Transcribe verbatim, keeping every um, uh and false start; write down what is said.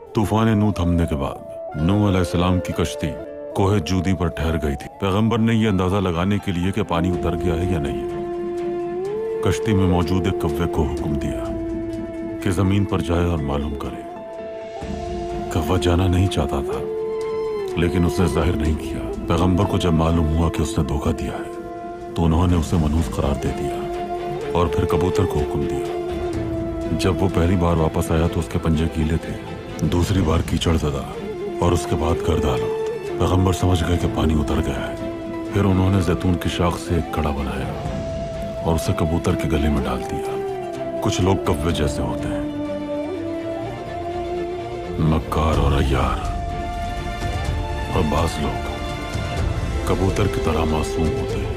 तूफान नूह थमने के बाद नूह अलैहिस्सलाम की कश्ती कोहे जूदी पर ठहर गई थी। पैगंबर ने यह अंदाजा लगाने के लिए कि पानी उतर गया है या नहीं, कश्ती में मौजूद एक कव्वे को हुक्म दिया कि जमीन पर जाए और मालूम करे। कव्वा जाना नहीं चाहता था, लेकिन उसने जाहिर नहीं किया। पैगंबर को जब मालूम हुआ कि उसने धोखा दिया है तो उन्होंने उसे मनहूस करार दे दिया और फिर कबूतर को हुक्म दिया। जब वो पहली बार वापस आया तो उसके पंजे गीले थे, दूसरी बार कीचड़ ज़दा और उसके बाद गर्द आलूद। पैगंबर समझ गए कि पानी उतर गया है। फिर उन्होंने जैतून की शाख से एक कड़ा बनाया और उसे कबूतर के गले में डाल दिया। कुछ लोग कव्वे जैसे होते हैं, मक्कार और अय्यार, और बाज लोग कबूतर की तरह मासूम होते हैं।